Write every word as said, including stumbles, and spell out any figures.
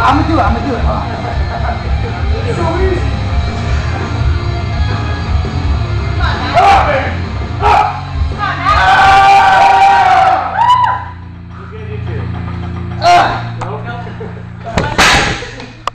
I'm gonna do it. I'm gonna do it. Hold on. So we